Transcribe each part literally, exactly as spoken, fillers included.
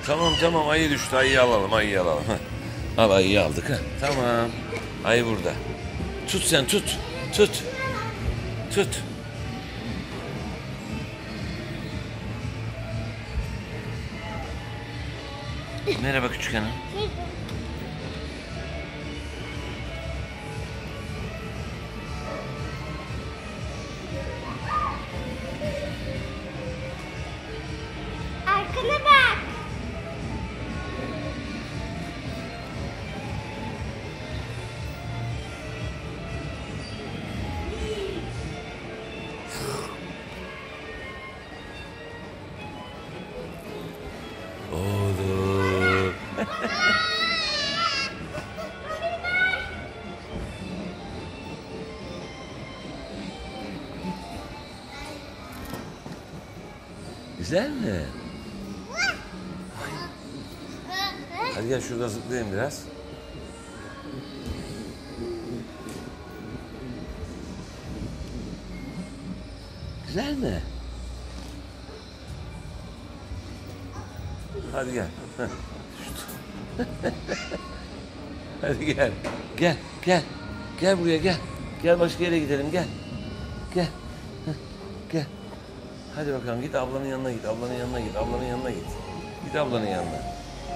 Tamam tamam, ayı düştü, ayıyı alalım, ayıyı alalım. Heh. Al, ayıyı aldık ha. Tamam. Ayı burada. Tut sen, tut. Tut. Tut. Merhaba küçük hanım. Arkana bak. Oğlum. Güzel mi? Hadi gel şurada zıplayayım biraz. Güzel mi? Hadi gel. Hadi gel. Gel, gel. Gel buraya gel. Gel başka yere gidelim gel. Gel. Gel. Hadi bakalım git ablanın yanına git. Ablanın yanına git. Ablanın yanına git. Git ablanın yanına.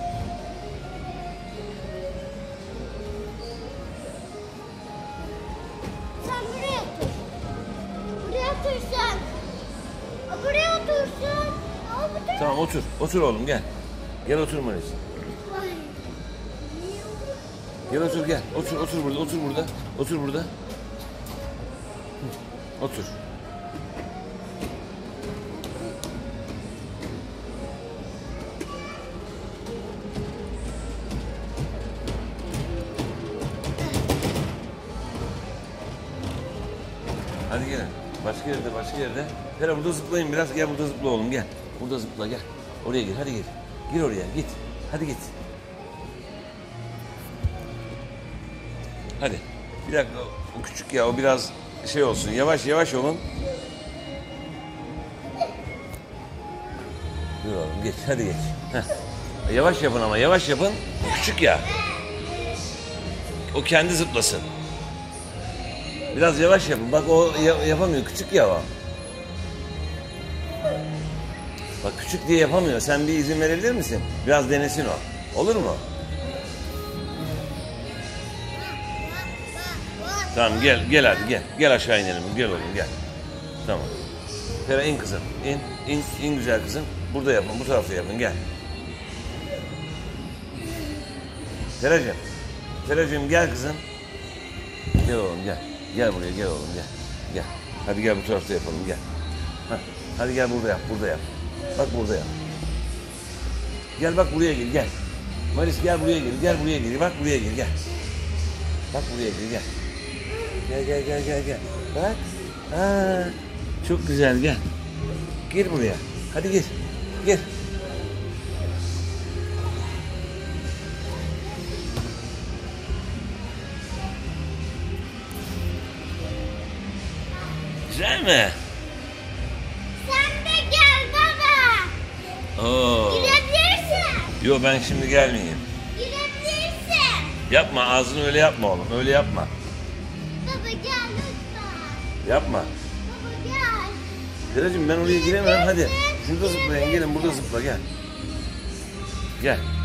Sen buraya otur. Buraya otur sen. Buraya otursun. Aa, bu da- Tamam otur. Otur oğlum gel. Gel otur Maris. Ay. Gel otur gel. Otur otur burada. Otur burada. Otur burada. Hı. Otur. Hadi gelin. Başka yerde, başka yerde. Hele burada zıplayın biraz. Gel burada zıpla oğlum gel. Burada zıpla gel. Oraya gir. Hadi gir. Gir oraya. Git. Hadi git. Hadi. Bir dakika. O küçük ya. O biraz şey olsun. Yavaş yavaş olun. Dur oğlum geç. Hadi geç. Heh. Yavaş yapın ama. Yavaş yapın. O küçük ya. O kendi zıplasın. Biraz yavaş yapın. Bak o yapamıyor. Küçük ya o. Bak küçük diye yapamıyor. Sen bir izin verebilir misin? Biraz denesin o. Olur mu? Tamam gel gel hadi gel. Gel aşağı inelim. Gel oğlum gel. Tamam. Fera in kızım. İn. İn, in güzel kızım. Burada yapın. Bu tarafta yapın. Gel. Feracığım. Feracığım gel kızım. Gel oğlum gel. Gel buraya gel oğlum gel. Gel. Hadi gel bu tarafta yapalım gel. Heh. Hadi gel burada yap. Burada yap. Bak burada yap. Gel bak buraya gel gel. Maris gel buraya gel. Gel buraya gel. Bak buraya gel gel. Bak buraya gel gel. Gel gel gel gel gel. Bak. Aa, çok güzel gel. Gir buraya. Hadi gir. Gir. Güzel mi? Sen de gel baba. Oo. Girebilirsin. Yo ben şimdi gelmeyeyim. Girebilirsin. Yapma ağzını öyle yapma oğlum. Öyle yapma. Baba gel lütfen. Yapma. Baba gel. Feracığım ben oraya giremem hadi. Şurada zıplayın gelin burada zıpla gel. Gel.